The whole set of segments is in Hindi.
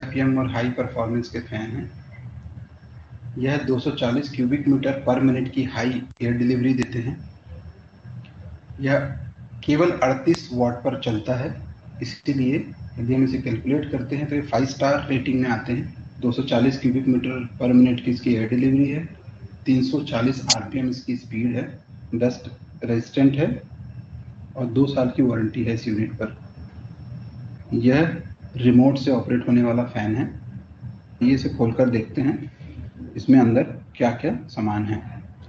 आरपीएम और हाई परफॉर्मेंस के फैन हैं। यह 240 क्यूबिक मीटर पर मिनट की हाई एयर डिलीवरी देते हैं। यह केवल 38 वाट पर चलता है, इसलिए यदि हम इसे कैलकुलेट करते हैं तो ये 5 स्टार रेटिंग में आते हैं। 240 क्यूबिक मीटर पर मिनट की इसकी एयर डिलीवरी है, 340 आरपीएम इसकी स्पीड है, डस्ट रेजिस्टेंट है और 2 साल की वारंटी है इस यूनिट पर। यह रिमोट से ऑपरेट होने वाला फैन है। ये इसे खोलकर देखते हैं इसमें अंदर क्या क्या सामान है।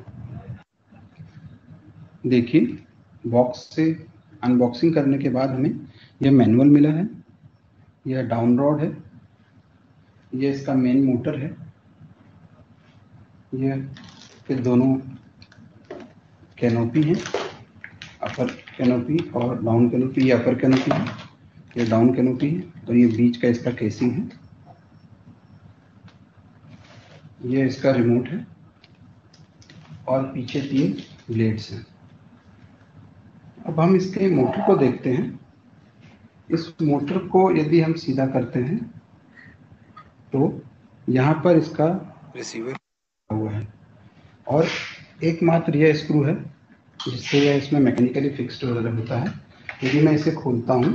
देखिए, बॉक्स से अनबॉक्सिंग करने के बाद हमें यह मैनुअल मिला है, यह डाउन रॉड है, यह इसका मेन मोटर है, यह फिर दोनों कैनोपी हैं, अपर कैनोपी और डाउन कैनोपी। ये अपर कैनोपी है, ये डाउन कैनोपी है और ये बीच का इसका केसिंग है। ये इसका रिमोट है और पीछे 3 ब्लेड्स हैं। अब हम इसके मोटर को देखते हैं। इस मोटर को यदि हम सीधा करते हैं तो यहाँ पर इसका रिसीवर हुआ है और एकमात्र यह स्क्रू है जिससे यह इसमें मैकेनिकली फिक्स्ड वगैरह होता है। यदि मैं इसे खोलता हूँ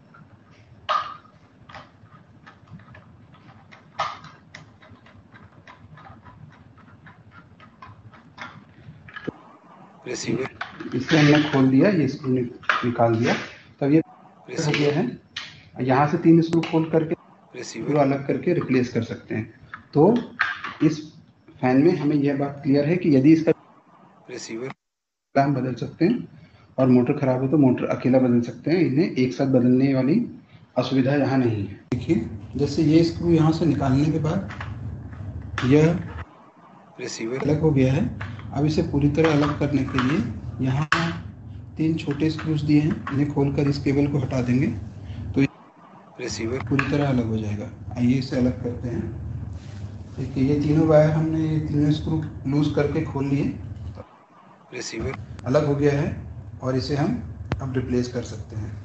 रिसीवर, इसे हमने खोल दिया, ये स्क्रू निकाल दिया, तब ये हो गया है। यहाँ से 3 स्क्रू खोल करके रिसीवर अलग करके रिप्लेस कर सकते हैं। तो इस फैन में हमें यह बात क्लियर है कि यदि इसका रिसीवर हम बदल सकते हैं और मोटर खराब हो तो मोटर अकेला बदल सकते हैं। इन्हें एक साथ बदलने वाली असुविधा यहाँ नहीं है। देखिए, जैसे ये स्क्रू यहाँ से निकालने के बाद यह रिसीवर अलग हो गया है। अब इसे पूरी तरह अलग करने के लिए यहाँ 3 छोटे स्क्रूज दिए हैं, इन्हें खोलकर इस केबल को हटा देंगे तो रिसीवर पूरी तरह अलग हो जाएगा। आइए इसे अलग करते हैं। देखिए, ये तीनों वायर हमने ये तीनों स्क्रू लूज करके खोल लिए, रिसीवर अलग हो गया है और इसे हम अब रिप्लेस कर सकते हैं।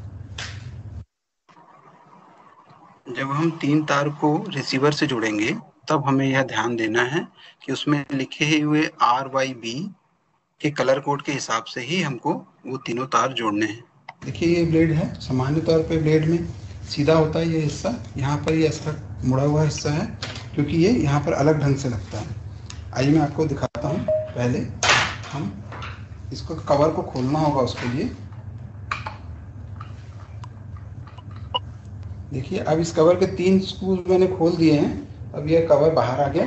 जब हम 3 तार को रिसीवर से जोड़ेंगे तब हमें यह ध्यान देना है कि उसमें लिखे हुए RYB के कलर कोड के हिसाब से ही हमको वो तीनों तार जोड़ने हैं। देखिए, ये ब्लेड है। सामान्य तौर पे ब्लेड में सीधा होता है ये हिस्सा, यहाँ पर ये ऐसा मुड़ा हुआ हिस्सा है क्योंकि ये यहाँ पर अलग ढंग से लगता है। आइए मैं आपको दिखाता हूँ। पहले हम इसको कवर को खोलना होगा, उसके लिए देखिए अब इस कवर के 3 स्क्रू मैंने खोल दिए हैं। अब यह कवर बाहर आ गया।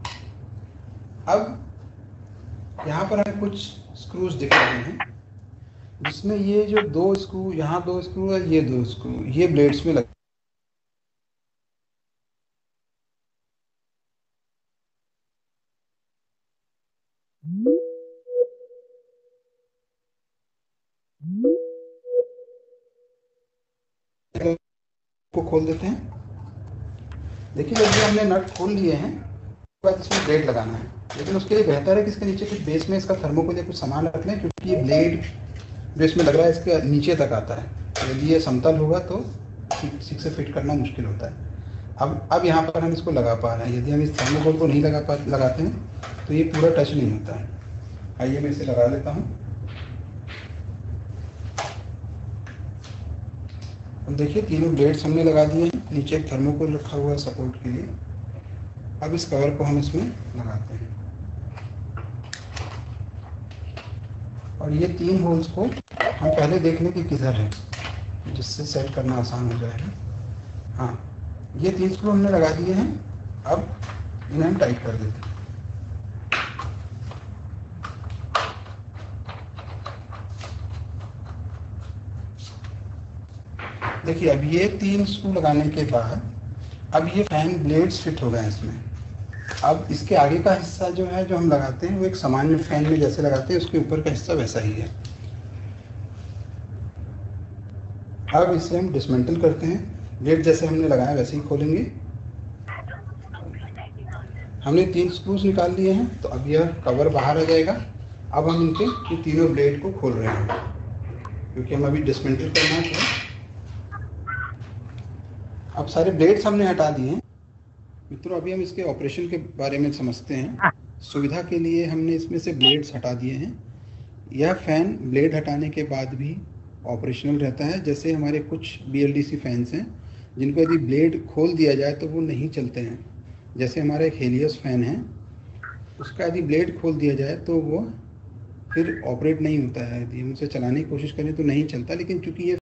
अब यहाँ पर हमें कुछ स्क्रूज दिख रहे हैं जिसमें ये जो 2 स्क्रू, यहाँ 2 स्क्रू है, ये 2 स्क्रू, ये ब्लेड्स में लग को खोल देते हैं। देखिए, जब ये हमने नट खोल लिए हैं उसके बाद इसमें ब्लेड लगाना है, लेकिन उसके लिए बेहतर है कि इसके नीचे कुछ बेस में इसका थर्मोकोल या कुछ सामान रख लें क्योंकि ये ब्लेड जो इसमें लग रहा है इसके नीचे तक आता है। यदि ये समतल होगा तो ठीक से फिट करना मुश्किल होता है। अब यहाँ पर हम इसको लगा पा रहे हैं। यदि हम इस थर्मोकोल को नहीं लगाते हैं तो ये पूरा टच नहीं होता है। आइए मैं इसे लगा लेता हूँ। अब देखिए, तीनों ब्लेड्स हमने लगा दिए हैं। नीचे एक थर्मोकोल रखा हुआ है सपोर्ट के लिए। अब इस कवर को हम इसमें लगाते हैं और ये 3 होल्स को हम पहले देख लें कि किधर है, जिससे सेट करना आसान हो जाएगा। हाँ, ये 3 स्क्रू हमने लगा दिए हैं। अब इन्हें हम टाइट कर देते हैं। देखिए, अब ये 3 स्क्रू लगाने के बाद अब ये फैन ब्लेड्स फिट हो गए हैं इसमें। अब इसके आगे का हिस्सा जो है, जो हम लगाते हैं, वो एक सामान्य फैन में जैसे लगाते हैं उसके ऊपर का हिस्सा वैसा ही है। अब इसे हम डिसमेंटल करते हैं। ब्लेड जैसे हमने लगाया वैसे ही खोलेंगे। हमने 3 स्क्रूज निकाल लिए हैं तो अब यह कवर बाहर आ जाएगा। अब हम इनके ये तीनों ब्लेड को खोल रहे हैं क्योंकि हम अभी डिसमेंटल करना है। अब सारे ब्लेड्स हमने हटा दिए हैं। मित्रों, अभी हम इसके ऑपरेशन के बारे में समझते हैं। सुविधा के लिए हमने इसमें से ब्लेड्स हटा दिए हैं। यह फ़ैन ब्लेड हटाने के बाद भी ऑपरेशनल रहता है। जैसे हमारे कुछ BLDC फैंस हैं जिनको यदि ब्लेड खोल दिया जाए तो वो नहीं चलते हैं। जैसे हमारा एक हेलियस फ़ैन है, उसका यदि ब्लेड खोल दिया जाए तो वो फिर ऑपरेट नहीं होता है। यदि हम उसे चलाने की कोशिश करें तो नहीं चलता, लेकिन चूंकि ये